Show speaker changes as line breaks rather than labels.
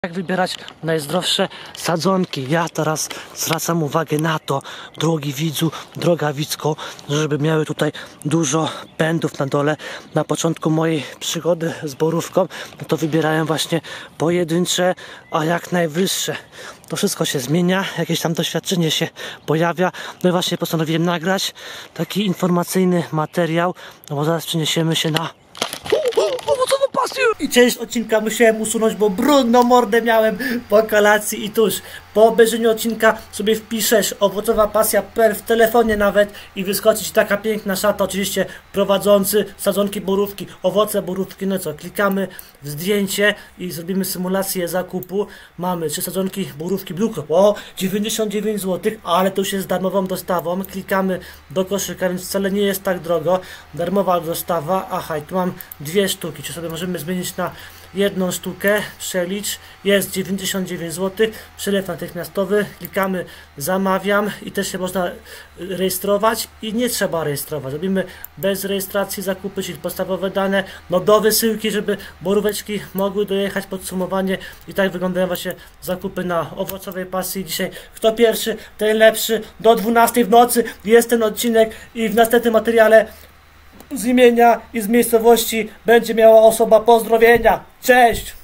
Jak wybierać najzdrowsze sadzonki? Ja teraz zwracam uwagę na to, drogi widzu, droga widzko, żeby miały tutaj dużo pędów na dole. Na początku mojej przygody z borówką, no to wybierałem właśnie pojedyncze, a jak najwyższe. To wszystko się zmienia, jakieś tam doświadczenie się pojawia. No i właśnie postanowiłem nagrać taki informacyjny materiał, no bo zaraz przeniesiemy się na owocową pasję. I część odcinka musiałem usunąć, bo brudną mordę miałem po kolacji i tuż po obejrzeniu odcinka sobie wpiszesz owocowa pasja.pl w telefonie nawet i wyskoczy ci taka piękna szata, oczywiście prowadzący sadzonki borówki, owoce borówki. No co, klikamy w zdjęcie i zrobimy symulację zakupu. Mamy 3 sadzonki borówki Blue o 99 zł, ale to już jest z darmową dostawą. Klikamy do koszyka, więc wcale nie jest tak drogo. Darmowa dostawa. Aha, i tu mam 2 sztuki, czy sobie możemy zmienić na 1 sztukę, przelicz, jest 99 zł, przelew natychmiastowy, klikamy zamawiam i też się można rejestrować i nie trzeba rejestrować, robimy bez rejestracji zakupy, czyli podstawowe dane, no do wysyłki, żeby boróweczki mogły dojechać, podsumowanie i tak wyglądają właśnie zakupy na owocowej pasji. Dzisiaj kto pierwszy, ten lepszy, do 12 w nocy jest ten odcinek i w następnym materiale z imienia i z miejscowości będzie miała osoba pozdrowienia. Cześć!